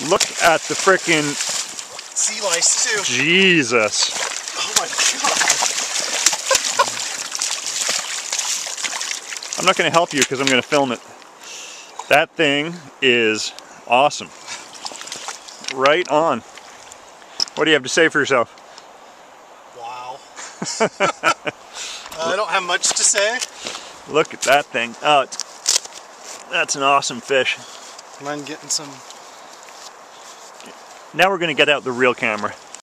Look at the frickin' sea lice too. Jesus. Oh my god. I'm not going to help you because I'm going to film it. That thing is awesome. Right on. What do you have to say for yourself? Wow. I don't have much to say. Look at that thing. Oh, that's an awesome fish. I'm getting some. Now we're going to get out the real camera.